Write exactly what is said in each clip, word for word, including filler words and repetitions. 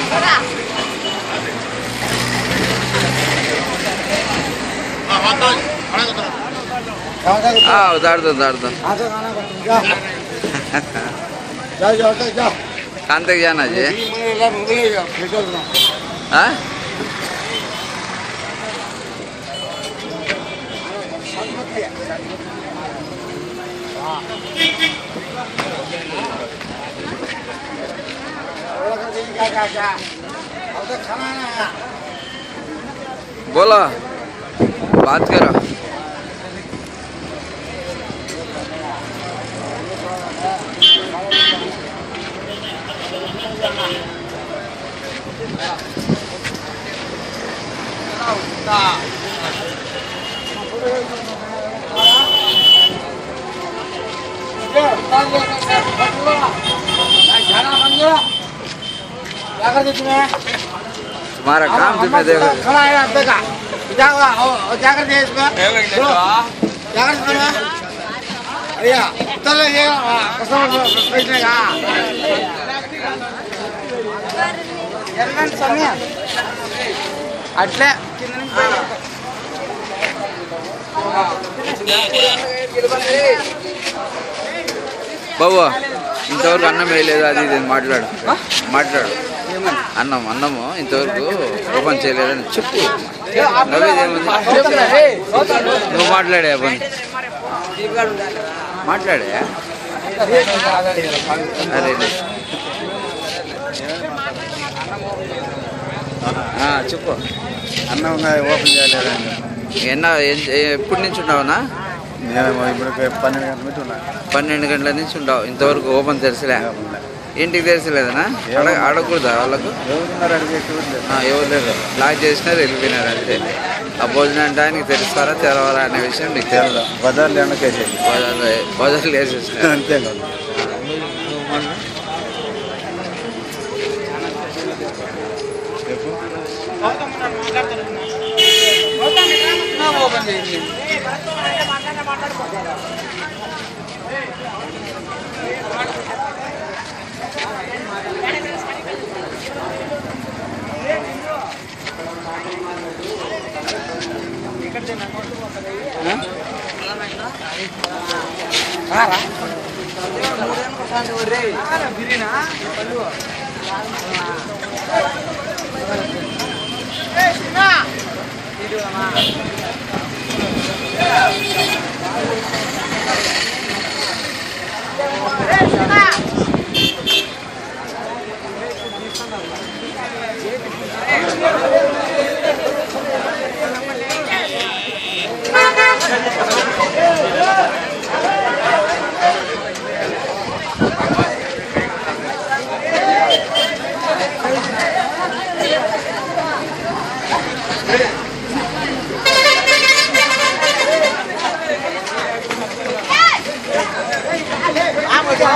हाँ उतार दो उतार दो कहाँ तक जाना जी? हाँ बोलो बात करो क्या कर देती मैं? तुम्हारा काम तुम्हें देखो खड़ा है आप देखा क्या क्या कर दिया इसमें? क्या कर दिया मैं? भैया चलो ये कस्टमर बेचने का ఎర్రగంట సమయ అట్లే కింద నుంచి బాబు ఇంతవరకు అన్నం వేయలేదు అది ఇది మాట్లాడు మాట్లాడు అన్నం అన్నము ఇంతవరకు ఓపెన్ చేయలేదని చెప్పు నువ్వు మాట్లాడే పని మాట్లాడే అరే చెప్పు అన్నం ఓపెన్ చేయలేదండి ఎన్న ఎప్పటి నుంచి ఉన్నావునా? ఇప్పుడు పన్నెండు గంటల నుంచి ఉన్నా పన్నెండు గంటల నుంచి ఉండవు ఇంతవరకు ఓపెన్ తెరిసలే ఇంటికి తెరిసలేదనా? అడగ అడగకూడదా వాళ్ళకు? ఎవరు లేరు లాక్ చేసినారు వెళ్ళిపోయినారు అంతే. ఆ భోజనం టైంకి తెరుస్తారా తెరవాలా అనే విషయం నీకు తెలియదు. బజార్లో ఎండకేసి బజార్లో బజార్లు వేసేసినారు అంతే కదా.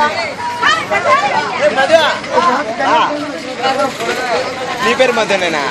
నీ పేరు మధ్యనేనా?